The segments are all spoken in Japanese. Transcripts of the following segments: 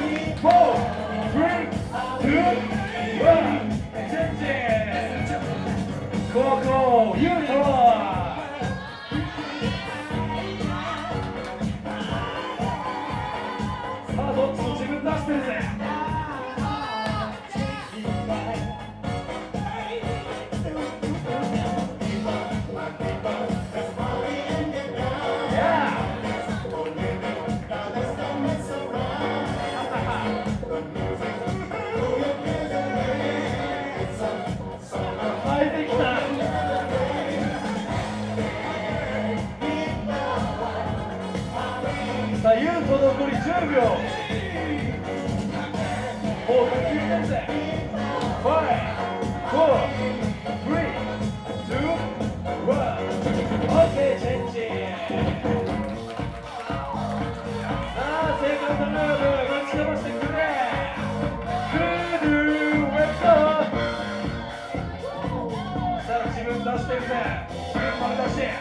高校優斗。さあどっちも自分出してるぜ。さあ、ユート残り10秒。もう9点ぜ。5、4、3、2、1。OK、チェンジ。さあ、セカンドムーブ、待ち伸ばしてくれ。グードゥーウェット。さあ、自分出してるぜ。自分丸出し。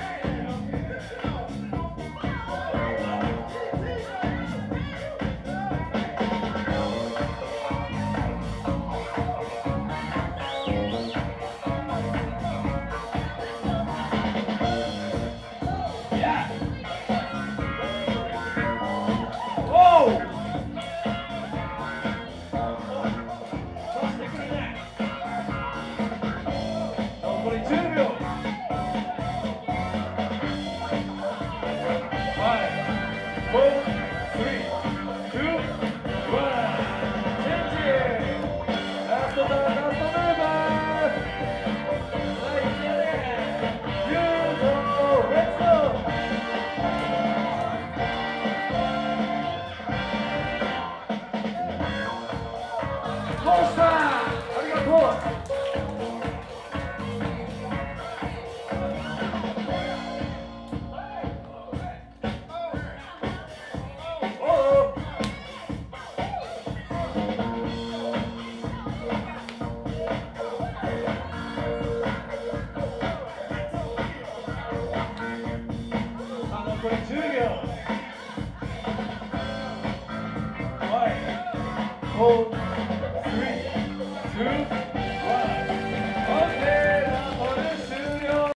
残り10秒。残り10秒。5、4、